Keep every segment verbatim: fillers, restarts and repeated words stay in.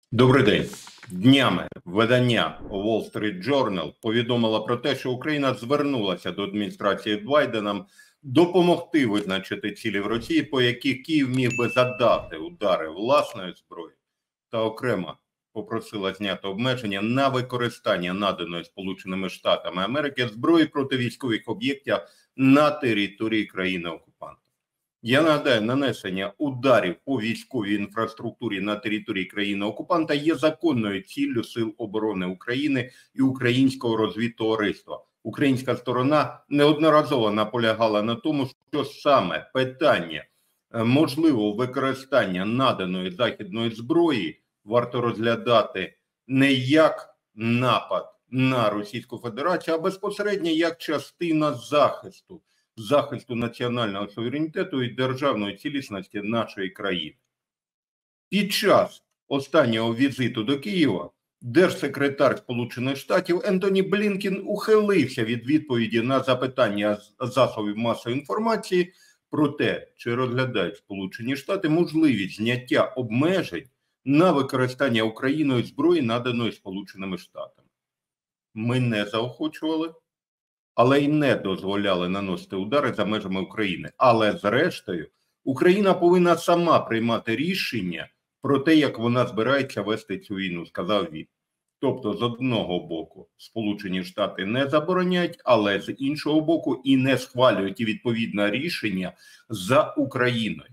Добрий день. Днями видання Wall Street Journal повідомило про те, що Україна звернулася до адміністрації Байдена допомогти визначити цілі в Росії, по яких Київ міг би задати удари власної зброї, та окремо попросила зняти обмеження на використання наданої Сполученими Штатами Америки зброї проти військових об'єктів на території країни-окупанта. Я нагадаю, нанесення ударів по військовій інфраструктурі на території країни-окупанта є законною ціллю Сил оборони України і українського розвідтовариства. Українська сторона неодноразово наполягала на тому, що саме питання можливого використання наданої західної зброї варто розглядати не як напад на Російську Федерацію, а безпосередньо як частина захисту. захисту національного суверенітету і державної цілісності нашої країни. Під час останнього візиту до Києва держсекретар Сполучених Штатів Ентоні Блінкен ухилився від відповіді на запитання засобів масової інформації про те, чи розглядають Сполучені Штати можливість зняття обмежень на використання Україною зброї, наданої Сполученими Штатами. Ми не заохочували, але й не дозволяли наносити удари за межами України. Але зрештою, Україна повинна сама приймати рішення про те, як вона збирається вести цю війну, сказав він. Тобто, з одного боку, Сполучені Штати не забороняють, але з іншого боку і не схвалюють відповідне рішення за Україною.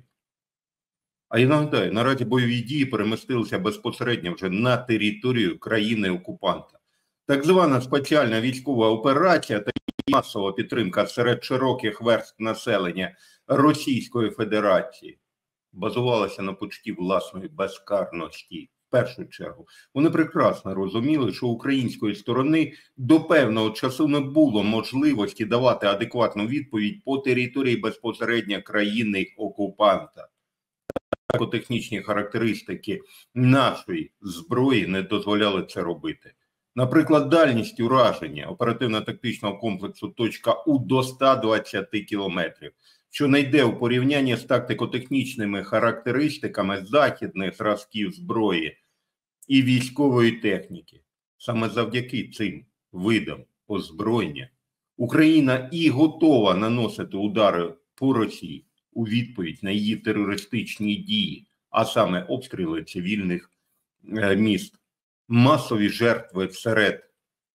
А я нагадаю, наразі бойові дії перемістилися безпосередньо вже на територію країни-окупанта. Так звана спеціальна військова операція та масова підтримка серед широких верств населення Російської Федерації базувалася на почутті власної безкарності. В першу чергу, вони прекрасно розуміли, що української сторони до певного часу не було можливості давати адекватну відповідь по території безпосередньо країни-окупанта. Технічні характеристики нашої зброї не дозволяли це робити. Наприклад, дальність ураження оперативно-тактичного комплексу «У» до ста двадцяти кілометрів, що не йде у порівнянні з тактико-технічними характеристиками західних зразків зброї і військової техніки. Саме завдяки цим видам озброєння Україна і готова наносити удари по Росії у відповідь на її терористичні дії, а саме обстріли цивільних е, міст. Масові жертви серед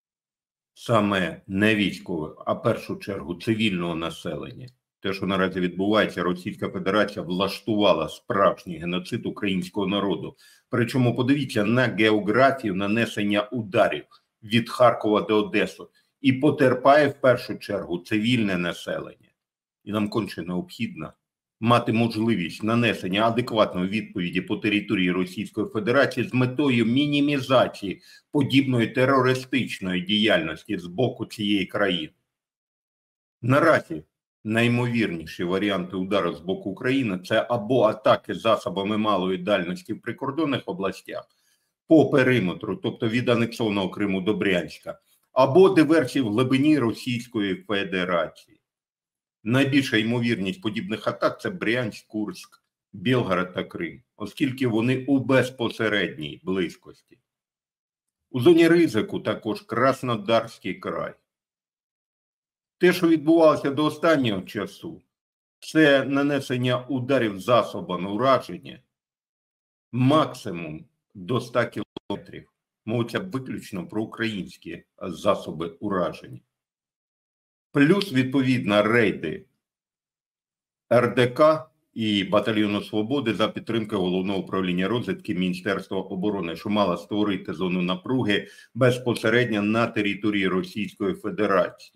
саме не військових, а в першу чергу цивільного населення. Те, що наразі відбувається, Російська Федерація влаштувала справжній геноцид українського народу. Причому подивіться на географію нанесення ударів від Харкова до Одеси. І потерпає в першу чергу цивільне населення. І нам конче необхідно мати можливість нанесення адекватної відповіді по території Російської Федерації з метою мінімізації подібної терористичної діяльності з боку цієї країни. Наразі наймовірніші варіанти удару з боку України – це або атаки засобами малої дальності в прикордонних областях по периметру, тобто від анексованого Криму до Брянська, або диверсії в глибині Російської Федерації. Найбільша ймовірність подібних атак – це Брянськ, Курськ, Білгород та Крим, оскільки вони у безпосередній близькості. У зоні ризику також Краснодарський край. Те, що відбувалося до останнього часу, це нанесення ударів засобами ураження максимум до ста кілометрів. Мовиться виключно про українські засоби ураження. Плюс, відповідно, рейди Ер Де Ка і Батальйону Свободи за підтримки Головного управління розвідки Міністерства оборони, що мало створити зону напруги безпосередньо на території Російської Федерації.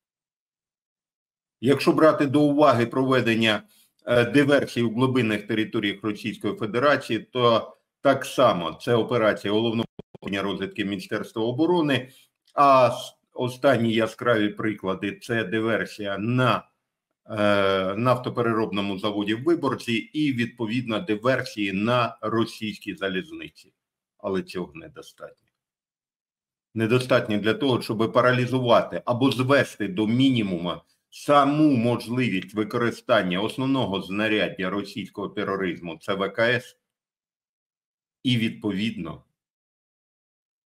Якщо брати до уваги проведення е, диверсій у глибинних територіях Російської Федерації, то так само це операція Головного управління розвідки Міністерства оборони, а останні яскраві приклади – це диверсія на е, нафтопереробному заводі в Виборці і, відповідно, диверсії на російській залізниці. Але цього недостатньо. Недостатньо для того, щоб паралізувати або звести до мінімуму саму можливість використання основного знаряддя російського тероризму – це Ве Ка Ес, і, відповідно,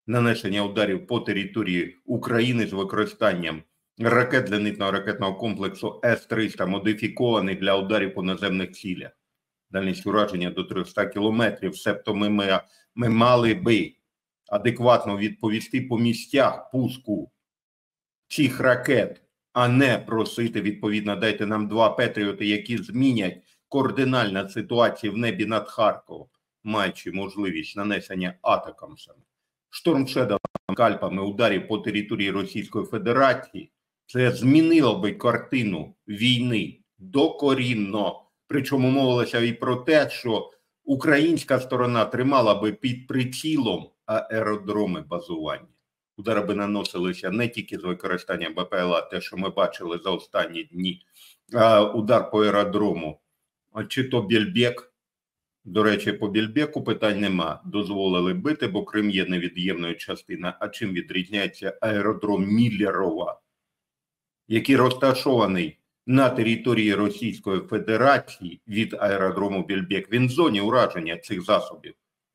нанесення ударів по території України з використанням ракет зенитного ракетного комплексу С триста, модифікований для ударів по наземних цілях. Дальність ураження до трьохсот кілометрів, себто ми, ми, ми мали би адекватно відповісти по місцях пуску цих ракет, а не просити, відповідно, дайте нам два Петріоти, які змінять координальну ситуацію в небі над Харковом, маючи можливість нанесення атакамсами. Штормшедами, кальпами ударів по території Російської Федерації, це змінило би картину війни докорінно. Причому мовилося і про те, що українська сторона тримала би під прицілом аеродроми базування. Удари би наносилися не тільки з використанням БПЛА, те, що ми бачили за останні дні, а удар по аеродрому, чи то Бєльбек. До речі, по Бєльбеку питань нема. Дозволили бити, бо Крим є невід'ємною частиною. А чим відрізняється аеродром Міллерова, який розташований на території Російської Федерації від аеродрому Бєльбек? Він в зоні ураження цих засобів.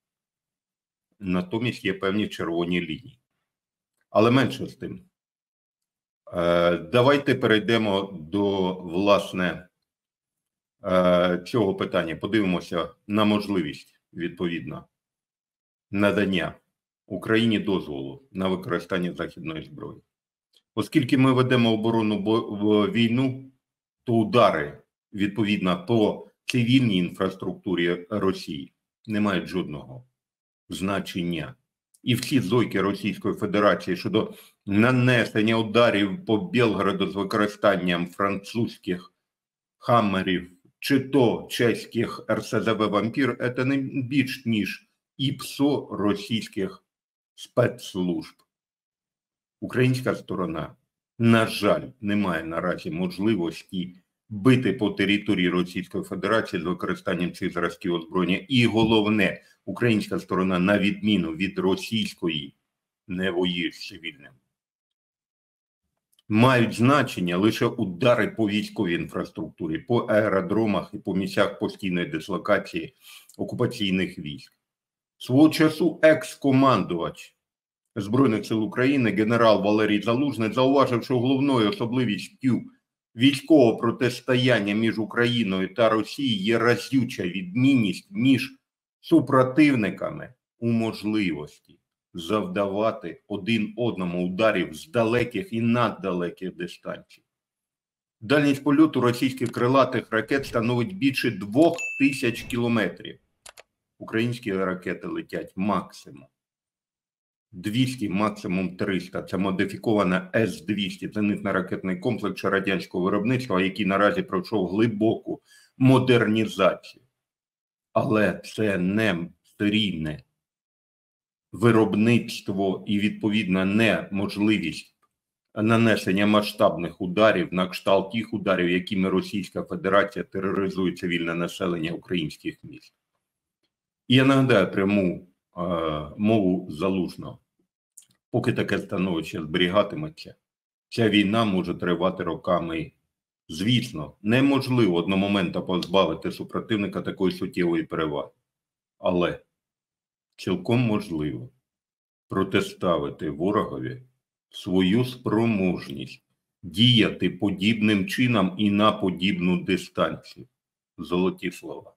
Натомість є певні червоні лінії. Але менше з тим. Е, давайте перейдемо до, власне, е, цього питання. Подивимося на можливість, відповідно, надання Україні дозволу на використання західної зброї. Оскільки ми ведемо оборонну війну, то удари, відповідно, по цивільній інфраструктурі Росії не мають жодного значення. І всі зойки Російської Федерації щодо нанесення ударів по Білгороду з використанням французьких хаммерів чи то чеських Ер Се Де Ве «Вампір» – це не більш ніж ІПСО російських спецслужб. Українська сторона, на жаль, не має наразі можливості бити по території Російської Федерації з використанням цих зразків озброєння. І головне, українська сторона, на відміну від російської, не воює з цивільним. Мають значення лише удари по військовій інфраструктурі, по аеродромах і по місцях постійної дислокації окупаційних військ. Свого часу екс-командувач Збройних сил України генерал Валерій Залужний зауважив, що головною особливістю військового протистояння між Україною та Росією є разюча відмінність між супротивниками у можливості завдавати один одному ударів з далеких і наддалеких дистанцій. Дальність польоту російських крилатих ракет становить більше двох тисяч кілометрів. Українські ракети летять максимум двісті, максимум триста. Це модифікована С двісті, зенитно-ракетний комплекс радянського виробництва, який наразі пройшов глибоку модернізацію. Але це не серійне виробництво і, відповідно, не можливість нанесення масштабних ударів на кшталт тих ударів, якими Російська Федерація тероризує цивільне населення українських міст. І я нагадаю пряму е, мову Залужного. Поки таке становище зберігатиметься, ця війна може тривати роками. Звісно, неможливо одномоментно позбавити супротивника такої суттєвої переваги. Але цілком можливо протиставити ворогові свою спроможність діяти подібним чином і на подібну дистанцію. Золоті слова.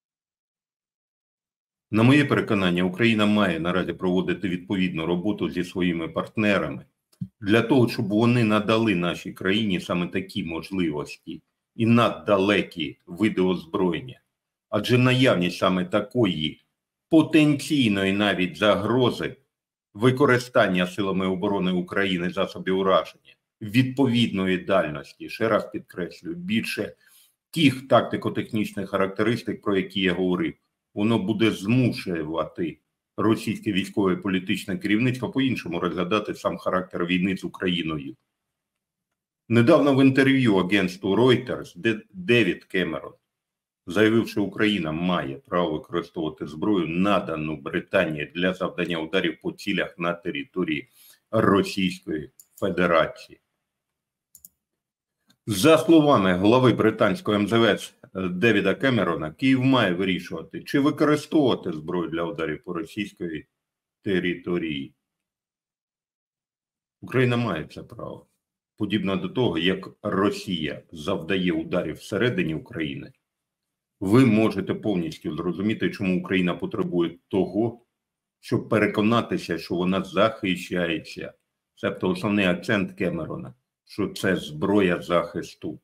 На моє переконання, Україна має наразі проводити відповідну роботу зі своїми партнерами для того, щоб вони надали нашій країні саме такі можливості і наддалекі види озброєння. Адже наявність саме такої потенційної навіть загрози використання силами оборони України засобів ураження відповідної дальності, ще раз підкреслюю, більше тих тактико-технічних характеристик, про які я говорив, воно буде змушувати російське військове і політичне керівництво по-іншому розглядати сам характер війни з Україною. Недавно в інтерв'ю агентству Reuters Девід Кемерон заявив, що Україна має право використовувати зброю, надану Британії для завдання ударів по цілях на території Російської Федерації. За словами глави британського ем зет ес Девіда Кемерона, Київ має вирішувати, чи використовувати зброю для ударів по російської території, Україна має це право. Подібно до того, як Росія завдає ударів всередині України, ви можете повністю зрозуміти, чому Україна потребує того, щоб переконатися, що вона захищається. Тобто основний акцент Кемерона, що це зброя захисту.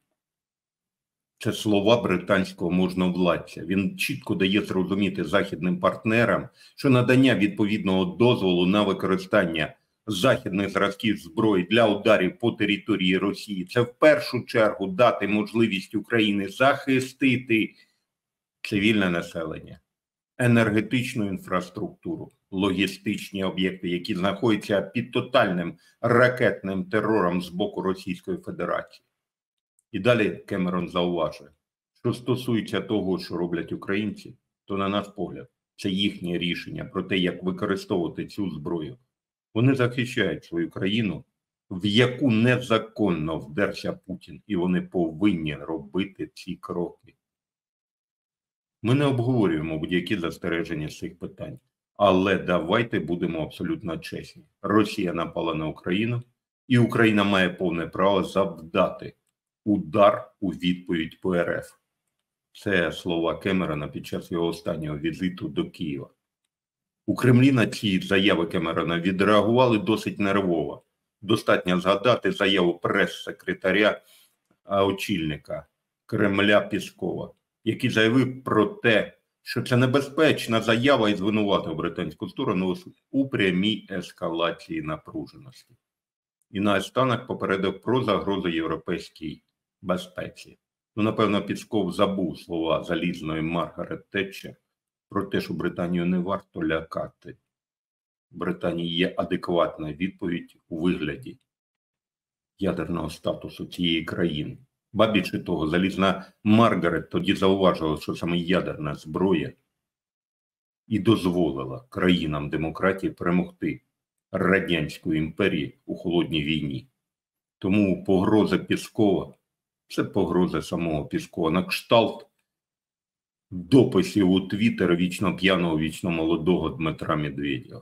Це слова британського можновладця. Він чітко дає зрозуміти західним партнерам, що надання відповідного дозволу на використання західних зразків зброї для ударів по території Росії – це в першу чергу дати можливість Україні захистити цивільне населення, енергетичну інфраструктуру, логістичні об'єкти, які знаходяться під тотальним ракетним терором з боку Російської Федерації. І далі Кемерон зауважує, що стосується того, що роблять українці, то на наш погляд, це їхнє рішення про те, як використовувати цю зброю. Вони захищають свою країну, в яку незаконно вдерся Путін, і вони повинні робити ці кроки. Ми не обговорюємо будь-які застереження з цих питань, але давайте будемо абсолютно чесні. Росія напала на Україну, і Україна має повне право завдати удар у відповідь по РФ. Це слова Кемерона під час його останнього візиту до Києва. У Кремлі на ці заяви Кемерона відреагували досить нервово. Достатньо згадати заяву прес-секретаря, очільника Кремля Пєскова, який заявив про те, що це небезпечна заява і звинуватив британську сторону у прямій ескалації напруженості. І наостанок попередив про загрозу європейській безпеці. Ну, напевно, Пєсков забув слова залізної Маргарет Тетчер про те, що Британію не варто лякати. В Британії є адекватна відповідь у вигляді ядерного статусу цієї країни. Ба більше того, залізна Маргарет тоді зауважила, що саме ядерна зброя і дозволила країнам демократії перемогти Радянську імперію у холодній війні. Тому погроза Пєскова – це погроза самого Пєскова. На кшталт дописів у Твіттер вічно п'яного, вічно молодого Дмитра Медведєва.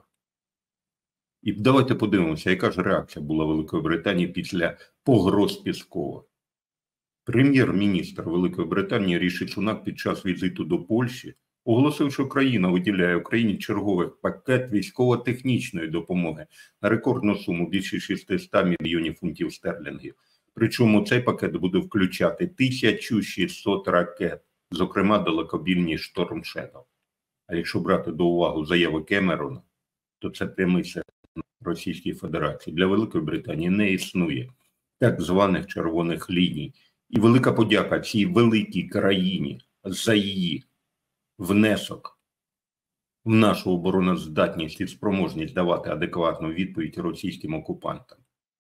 І давайте подивимося, яка ж реакція була Великої Британії після погроз Пєскова. Прем'єр-міністр Великої Британії Ріші Сунак під час візиту до Польщі оголосив, що країна виділяє Україні черговий пакет військово-технічної допомоги на рекордну суму більше шістсот мільйонів фунтів стерлінгів. Причому цей пакет буде включати тисячу шістсот ракет, зокрема далекобійні Storm Shadow. А якщо брати до уваги заяви Кемерона, то це прямий сигнал Російській Федерації. Для Великої Британії не існує так званих червоних ліній. І велика подяка цій великій країні за її внесок в нашу обороноздатність і спроможність давати адекватну відповідь російським окупантам.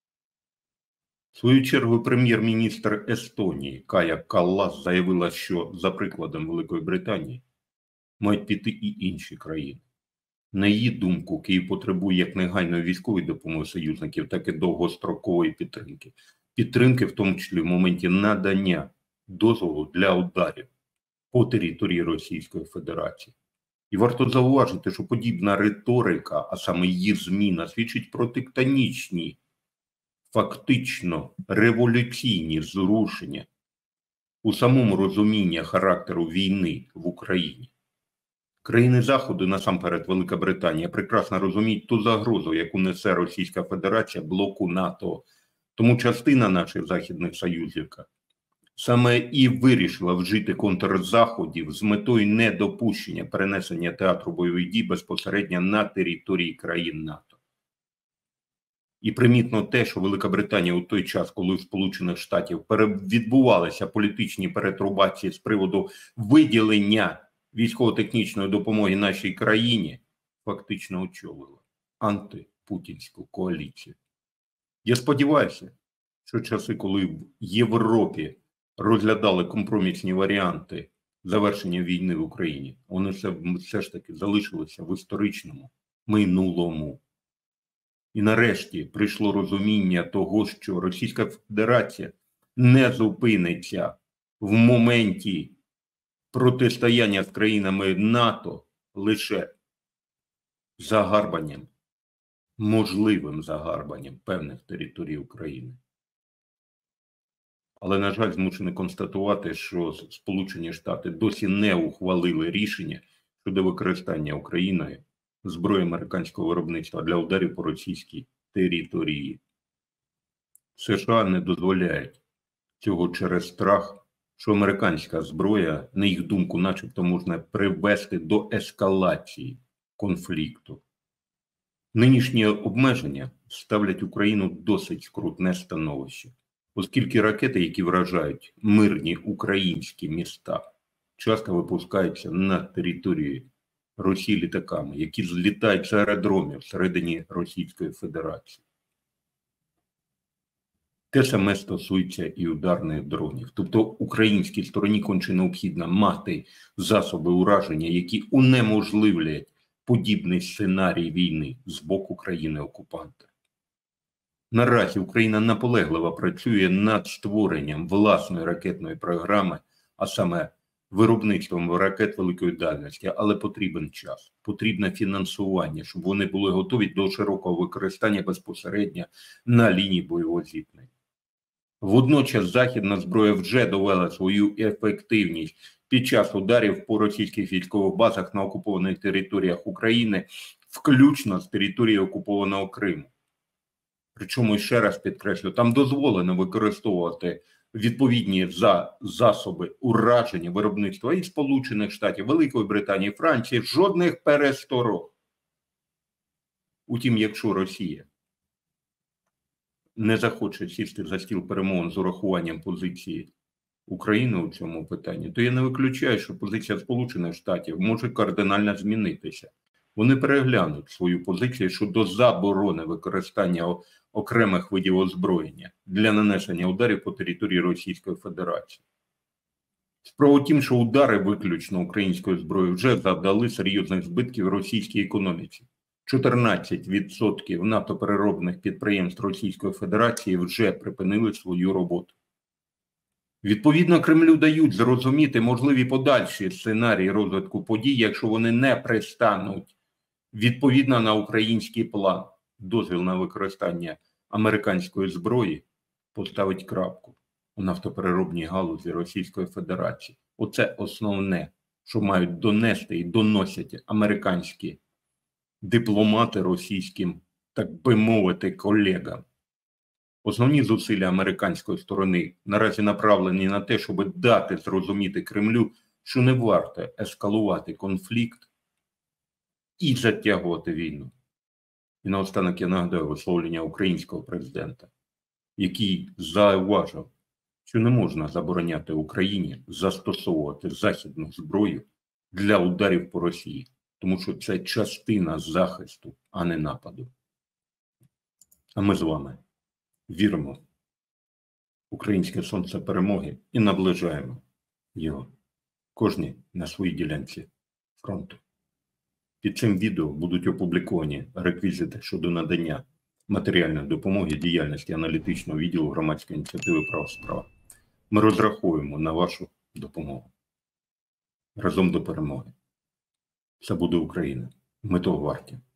В свою чергу прем'єр-міністр Естонії Кая Каллас заявила, що за прикладом Великої Британії мають піти і інші країни. На її думку, Київ потребує як негайної військової допомоги союзників, так і довгострокової підтримки. Підтримки, в тому числі в моменті надання дозволу для ударів по території Російської Федерації. І варто зауважити, що подібна риторика, а саме її зміна, свідчить про тектонічні, фактично революційні зрушення у самому розумінні характеру війни в Україні. Країни Заходу, насамперед Велика Британія, прекрасно розуміють ту загрозу, яку несе Російська Федерація блоку НАТО. Тому частина наших західних союзників саме і вирішила вжити контрзаходів з метою недопущення перенесення театру бойових дій безпосередньо на території країн НАТО. І примітно те, що Велика Британія у той час, коли у Сполучених Штатів відбувалися політичні перетрубації з приводу виділення військово-технічної допомоги нашій країні, фактично очолила антипутінську коаліцію. Я сподіваюся, що часи, коли в Європі розглядали компромісні варіанти завершення війни в Україні, вони все, все ж таки залишилися в історичному минулому. І нарешті прийшло розуміння того, що Російська Федерація не зупиниться в моменті протистояння з країнами НАТО лише загарбанням можливим загарбанням певних територій України. Але, на жаль, змушений констатувати, що Сполучені Штати досі не ухвалили рішення щодо використання Україною зброї американського виробництва для ударів по російській території. США не дозволяють цього через страх, що американська зброя, на їх думку, начебто можна привести до ескалації конфлікту. Нинішні обмеження ставлять Україну в досить скрутне становище, оскільки ракети, які вражають мирні українські міста, часто випускаються на території Росії літаками, які злітають з аеродромів всередині Російської Федерації. Те саме стосується і ударних дронів. Тобто українській стороні конче необхідно мати засоби ураження, які унеможливлять подібний сценарій війни з боку країни-окупанта. Наразі Україна наполегливо працює над створенням власної ракетної програми, а саме виробництвом ракет великої дальності, але потрібен час, потрібне фінансування, щоб вони були готові до широкого використання безпосередньо на лінії бойового зіткнення. Водночас західна зброя вже довела свою ефективність під час ударів по російських військових базах на окупованих територіях України, включно з території окупованого Криму. Причому, ще раз підкреслю, там дозволено використовувати відповідні за засоби ураження виробництва і Сполучених Штатів, Великої Британії, Франції, жодних пересторог. Утім, якщо Росія не захоче сісти за стіл перемовин з урахуванням позиції України у цьому питанні, то я не виключаю, що позиція Сполучених Штатів може кардинально змінитися. Вони переглянуть свою позицію щодо заборони використання окремих видів озброєння для нанесення ударів по території Російської Федерації. Справа в тім, що удари виключно української зброї вже завдали серйозних збитків російській економіці. чотирнадцять відсотків нафтопереробних підприємств Російської Федерації вже припинили свою роботу. Відповідно, Кремлю дають зрозуміти можливі подальші сценарії розвитку подій, якщо вони не пристануть відповідно на український план. Дозвіл на використання американської зброї поставить крапку у нафтопереробній галузі Російської Федерації. Оце основне, що мають донести і доносять американські дипломати російським, так би мовити, колегам. Основні зусилля американської сторони наразі направлені на те, щоб дати зрозуміти Кремлю, що не варто ескалувати конфлікт і затягувати війну. І наостанок я нагадаю висловлення українського президента, який зауважив, що не можна забороняти Україні застосовувати західну зброю для ударів по Росії, тому що це частина захисту, а не нападу. А ми з вами віримо в українське сонце перемоги і наближаємо його кожній на своїй ділянці фронту. Під цим відео будуть опубліковані реквізити щодо надання матеріальної допомоги діяльності аналітичного відділу громадської ініціативи «Права справа». Ми розраховуємо на вашу допомогу. Разом до перемоги. Це буде Україна. Ми того варті.